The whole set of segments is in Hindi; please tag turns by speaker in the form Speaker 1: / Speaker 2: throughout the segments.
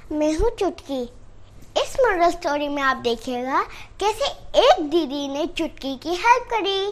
Speaker 1: मैं हूँ चुटकी। इस मॉरल स्टोरी में आप देखिएगा कैसे एक दीदी ने चुटकी की हेल्प करी।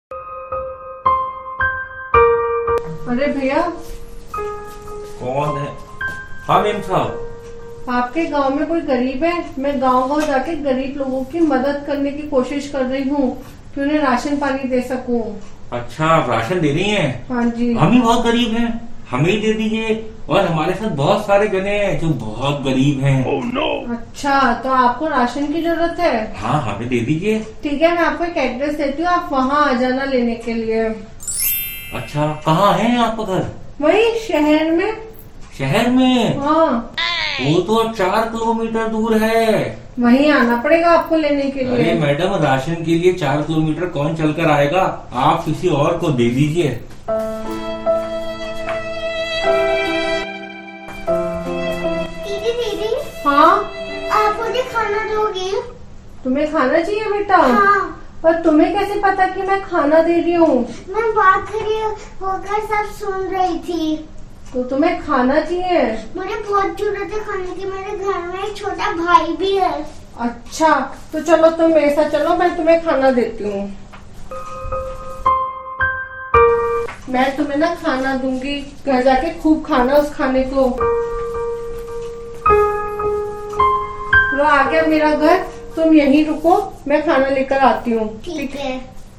Speaker 2: अरे भैया,
Speaker 3: कौन है? हाँ मेम साहब।
Speaker 2: आपके गांव में कोई गरीब है? मैं गांव-गांव जाके गरीब लोगों की मदद करने की कोशिश कर रही हूँ कि उन्हें राशन पानी दे सकूँ।
Speaker 3: अच्छा, आप राशन दे रही हैं?
Speaker 2: हाँ जी।
Speaker 3: हम ही बहुत गरीब हैं, हमें ही दे दीजिए। और हमारे साथ बहुत सारे जने हैं जो बहुत गरीब हैं।
Speaker 4: Oh no!
Speaker 2: अच्छा, तो आपको राशन की जरूरत है?
Speaker 3: हाँ, हमें दे दीजिए।
Speaker 2: ठीक है, मैं आपको एक एड्रेस देती हूँ, आप वहाँ आ जाना लेने के लिए।
Speaker 3: अच्छा, कहाँ है आपका घर?
Speaker 2: वही शहर में।
Speaker 3: शहर में?
Speaker 2: हाँ,
Speaker 3: वो तो 4 किलोमीटर दूर है।
Speaker 2: वहीं आना पड़ेगा आपको लेने के
Speaker 3: अरे
Speaker 2: लिए।
Speaker 3: मैडम, राशन के लिए 4 किलोमीटर कौन चलकर आएगा? आप किसी और को दे दीजिए।
Speaker 1: दीदी
Speaker 2: हाँ,
Speaker 1: आप मुझे खाना दोगी?
Speaker 2: तुम्हें खाना चाहिए बेटा?
Speaker 1: हाँ।
Speaker 2: पर तुम्हें कैसे पता कि मैं खाना दे रही हूँ?
Speaker 1: मैं बाहर खड़ी होकर सब सुन रही थी।
Speaker 2: तो तुम्हें खाना चाहिए?
Speaker 1: मुझे बहुत जरूरत है खाने की, मेरे घर में एक छोटा भाई भी है।
Speaker 2: अच्छा, तो चलो तुम मेरे साथ चलो, मैं तुम्हें खाना देती हूँ। मैं तुम्हें ना खाना दूंगी, घर जाके खूब खाना उस खाने को। लो आ गया मेरा घर, तुम यहीं रुको, मैं खाना लेकर आती हूँ।
Speaker 1: ठीक है।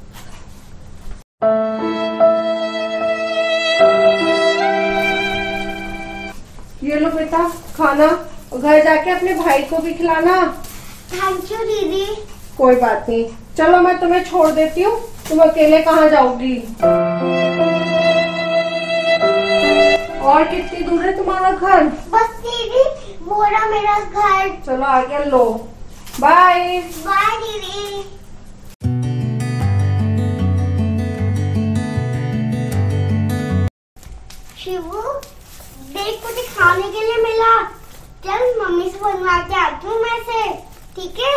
Speaker 2: ये लो बेटा खाना, घर जाके अपने भाई को भी खिलाना।
Speaker 1: थैंक यू दीदी।
Speaker 2: कोई बात नहीं, चलो मैं तुम्हें छोड़ देती हूँ, तुम अकेले कहाँ जाओगी? और कितनी दूर है तुम्हारा घर?
Speaker 1: बस दीदी, वो रहा मेरा घर।
Speaker 2: चलो आ गया, लो बाय।
Speaker 1: बाय दीदी। शिवू, देख कुछ खाने के लिए मिला। चल मम्मी से बनवा के आती हूँ मैं से, ठीक है?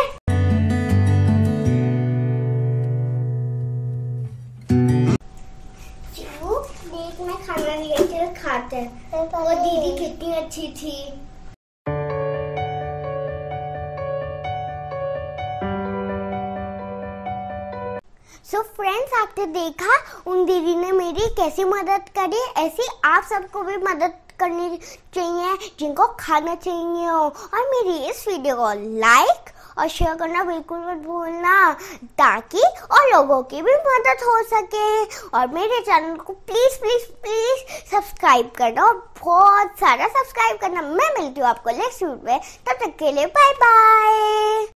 Speaker 1: शिवू, देख मैं खाना लेके चल खाते हैं। वो दीदी कितनी अच्छी थी। सो फ्रेंड्स, आपने देखा उन दीदी ने मेरी कैसी मदद करी। ऐसी आप सबको भी मदद करनी चाहिए जिनको खाना चाहिए हो। और मेरी इस वीडियो को लाइक और शेयर करना बिल्कुल मत भूलना, ताकि और लोगों की भी मदद हो सके। और मेरे चैनल को प्लीज प्लीज प्लीज सब्सक्राइब करना, और बहुत सारा सब्सक्राइब करना। मैं मिलती हूँ आपको नेक्स्ट वीडियो में, तब तक के लिए बाय बाय।